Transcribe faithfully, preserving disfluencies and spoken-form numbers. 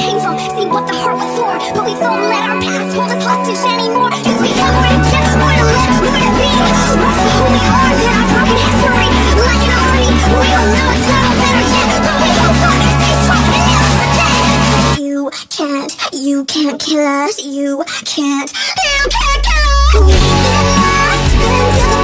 came from, see what the heart was for. But we don't let our past hold us hostage anymore. Cause we got more to give, more to live, more to be. More for who we are than our broken history. Like an army, we don't know it's not better yet. But we gon' fuck, stay strong and never forget. You can't, you can't kill us. You can't, you can't kill us. We get lost into the